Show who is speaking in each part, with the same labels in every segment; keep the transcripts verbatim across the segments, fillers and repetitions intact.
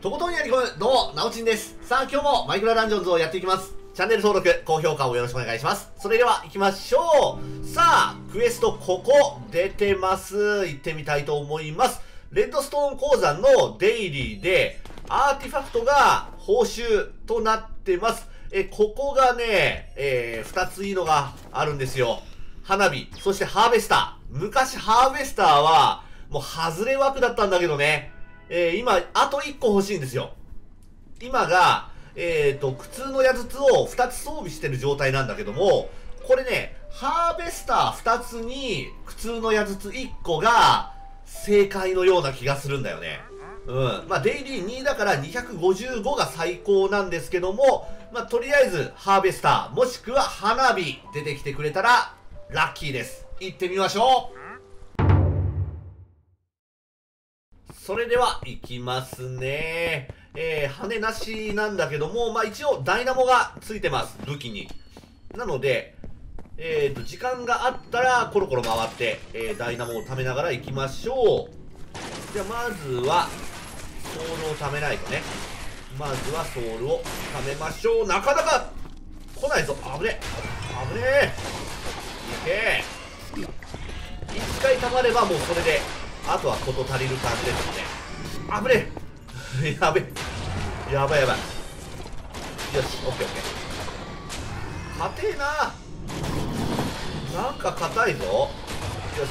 Speaker 1: とことんやり込む、どうも、なおちんです。さあ、今日もマイクラダンジョンズをやっていきます。チャンネル登録、高評価をよろしくお願いします。それでは、行きましょう。さあ、クエストここ、出てます。行ってみたいと思います。レッドストーン鉱山のデイリーで、アーティファクトが報酬となってます。え、ここがね、えー、二ついいのがあるんですよ。花火、そしてハーベスター。昔ハーベスターは、もう外れ枠だったんだけどね。えー、今、あといっこ欲しいんですよ。今が、えっと、苦痛の矢筒をふたつ装備してる状態なんだけども、これね、ハーベスターふたつに苦痛の矢筒いっこが正解のような気がするんだよね。うん。まあ、デイリーにだからにひゃくごじゅうごが最高なんですけども、まあ、とりあえず、ハーベスター、もしくは花火出てきてくれたら、ラッキーです。行ってみましょう。それでは、行きますね。えー、羽なしなんだけども、まあ、一応、ダイナモがついてます。武器に。なので、えーと、時間があったら、コロコロ回って、えー、ダイナモを貯めながら行きましょう。じゃあ、まずは、ソウルを貯めないとね。まずはソウルを貯めましょう。なかなか来ないぞ。危ねえ。危ねえ。いけー。一回溜まればもうそれで、あとは事足りる感じですよね。危ねえ。やべえ。やばいやばい。よし、オッケーオッケー。硬えな。なんか硬いぞ。よし。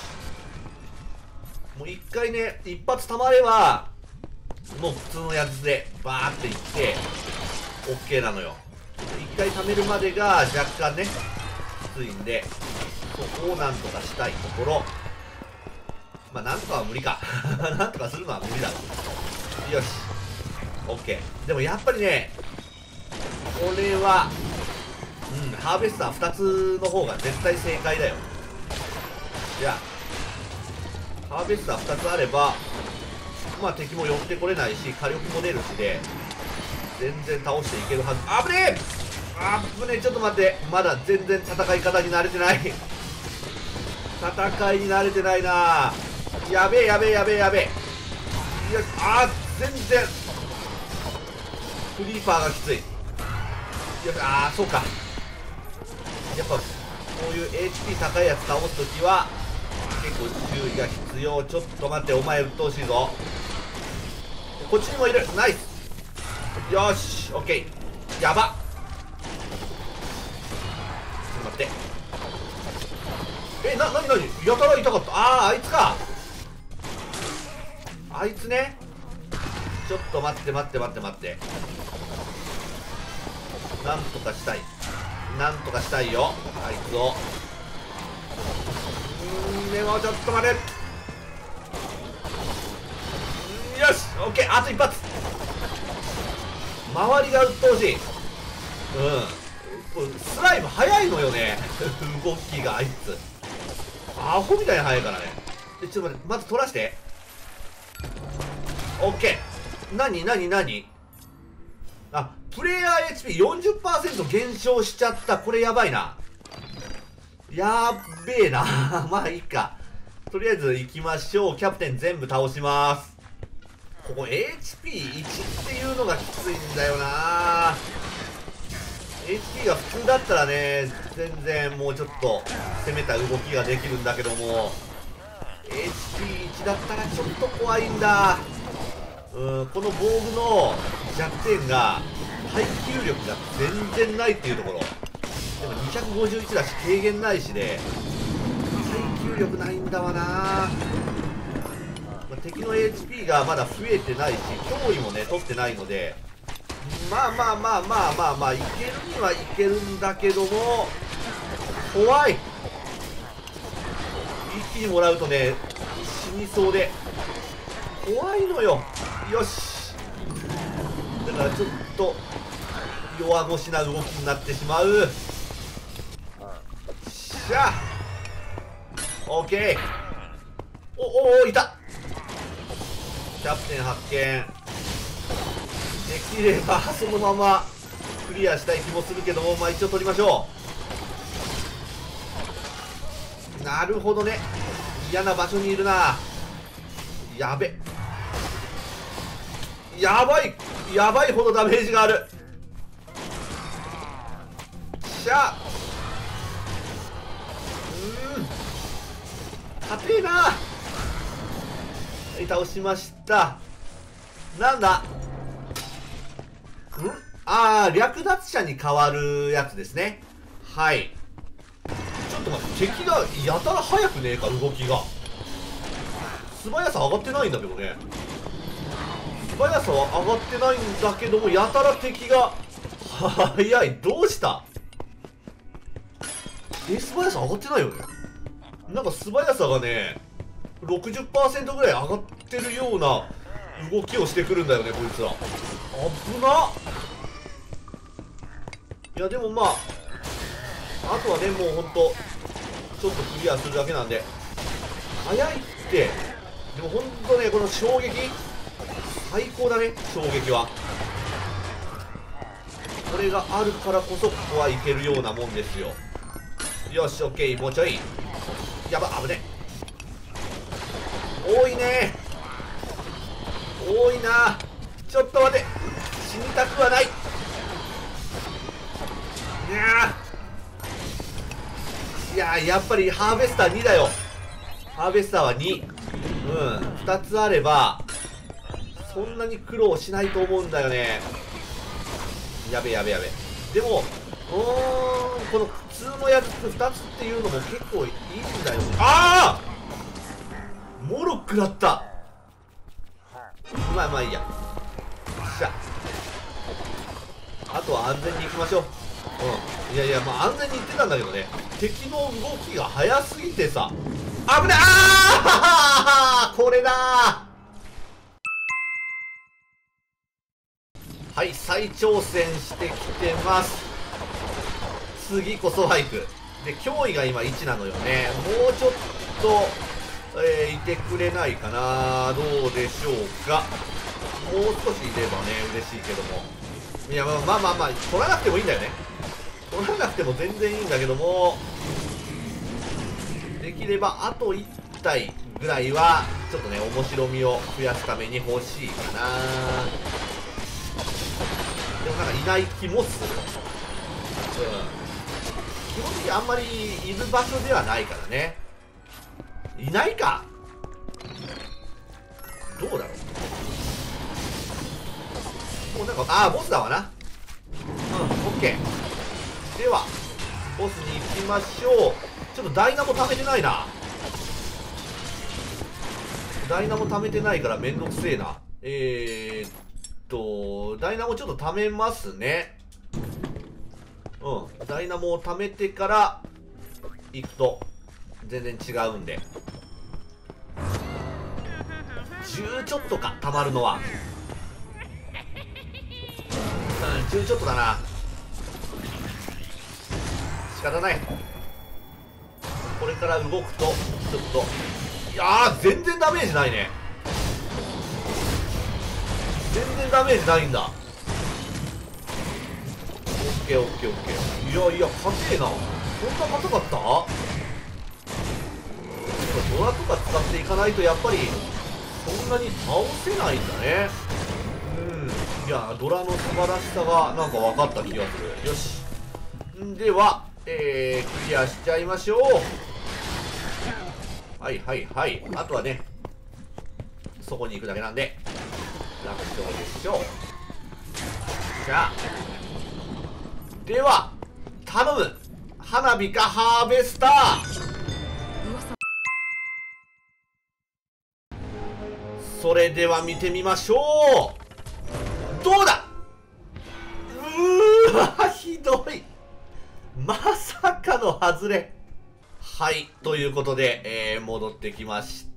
Speaker 1: もう一回ね、一発溜まれば、もう普通のやつでバーっていって OK なのよ。一回貯めるまでが若干ねきついんで、そこをなんとかしたいところ。まあなんとかは無理かなんとかするのは無理だろう。よし OK。 でもやっぱりね、これはうんハーベスターふたつの方が絶対正解だよ。じゃあハーベスターふたつあれば、まあ敵も寄ってこれないし火力も出るしで全然倒していけるはず。あぶねえあぶねえ。ちょっと待って、まだ全然戦い方に慣れてない戦いに慣れてないな。やべえやべえやべえやべえ。いやあー全然クリーパーがきつい。いやあーそうか、やっぱこういう エイチピー 高いやつ倒すときは結構注意が必要。ちょっと待って、お前鬱陶しいぞ。こっちにもいる。ナイス。よーし、オッケー。やばっ。ちょっと待って。え、な、なになに、やたら痛かった。ああ、あいつか。あいつね。ちょっと待って待って待って待って。なんとかしたい。なんとかしたいよ、あいつを。うーん、でもちょっと待て。よし、オッケー。あと一発。周りが鬱陶しい。うん、これスライム速いのよね動きが。あいつアホみたいに速いからね。え、ちょっと待って、まず取らして。オッケー。なになになに。あ、プレイヤー エイチピーよんじゅっパーセント 減少しちゃった。これやばいな。やっべえなまあいいか。とりあえず行きましょう。キャプテン全部倒します。ここ エイチピーいち っていうのがきついんだよな。 エイチピー が普通だったらね、全然もうちょっと攻めた動きができるんだけども、 エイチピーいち だったらちょっと怖いんだ。うん、この防具の弱点が耐久力が全然ないっていうところ。でもにひゃくごじゅういちだし軽減ないしで耐久力ないんだわな。まあ、敵の エイチピー がまだ増えてないし脅威もね取ってないので、まあまあまあまあまあまあいけるにはいけるんだけども怖い。一気にもらうとね死にそうで怖いのよ。よし、だからちょっと弱腰な動きになってしまう。しゃあ OK。 おおお、いた。キャプテン発見。できればそのままクリアしたい気もするけども、まあ一応取りましょう。なるほどね、嫌な場所にいるな。やべ、 やばいやばいほどダメージがある。しゃあ、うーん硬えな。はい、倒しました。なんだん、ああ、略奪者に変わるやつですね。はい。ちょっと待って、敵がやたら速くねえか、動きが。素早さ上がってないんだけどね。素早さは上がってないんだけども、やたら敵が速い。どうした？え、素早さ上がってないよね。なんか素早さがね ろくじゅっパーセント ぐらい上がってるような動きをしてくるんだよね、こいつは。危なっ。いやでもまああとはね、もうほんとちょっとクリアするだけなんで。速いって。でもほんとね、この衝撃最高だね。衝撃はこれがあるからこそここはいけるようなもんですよ。よし、オッケー。もうちょい。やば、危ね。多いね。多いな。ちょっと待て、死にたくはない。いやーいやーやっぱりハーベスターにだよ。ハーベスターはに。うん、ふたつあればそんなに苦労しないと思うんだよね。やべやべやべ。でもうーん、この普通のやつふたつっていうのも結構いいんだよ。ああ、モロックだった。まあまあいいや。よっしゃ、あとは安全に行きましょう。うん、いやいや、まあ安全に行ってたんだけどね、敵の動きが速すぎてさ、危ない。あーこれだー。はい、再挑戦してきてます。次こそは行く。で、脅威が今いちなのよね。もうちょっと、えー、いてくれないかな。どうでしょうか。もう少しいればね、嬉しいけども。いや、まあまあまあまあ、取らなくてもいいんだよね。取らなくても全然いいんだけども、できればあといったいぐらいは、ちょっとね、面白みを増やすために欲しいかな。でもなんかいない気もする。うん。基本的にあんまりいる場所ではないからね。いないか。どうだろう。もうなんか、ああ、ボスだわな。うん、オッケー。では、ボスに行きましょう。ちょっとダイナも貯めてないな。ダイナも貯めてないからめんどくせえな。えーっと、ダイナもちょっと貯めますね。うん。ダイナモを貯めてから行くと全然違うんで。じゅうちょっとか、貯まるのは。うん、じゅうちょっとだな。仕方ない。これから動くと、ちょっと。いやー、全然ダメージないね。全然ダメージないんだ。オッケーオッケーオッケー。いやいや、硬えな。そんな硬かった？ドラとか使っていかないとやっぱりそんなに倒せないんだね。うん。いや、ドラの素晴らしさがなんか分かった気がする。よし。んでは、えー、クリアしちゃいましょう。はいはいはい。あとはね、そこに行くだけなんで楽勝でしょう。じゃあ、では頼む。花火かハーベスター。それでは見てみましょう。どうだ。うーわ、ひどい。まさかの外れ。はい、ということで、えー、戻ってきました。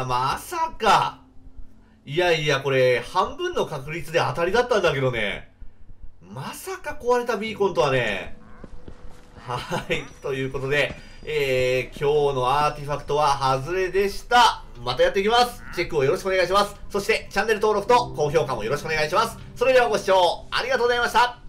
Speaker 1: まさか。いやいや、これ半分の確率で当たりだったんだけどね。まさか壊れたビーコンとはね。はい、ということで、えー、今日のアーティファクトは外れでした。またやっていきます。チェックをよろしくお願いします。そしてチャンネル登録と高評価もよろしくお願いします。それではご視聴ありがとうございました。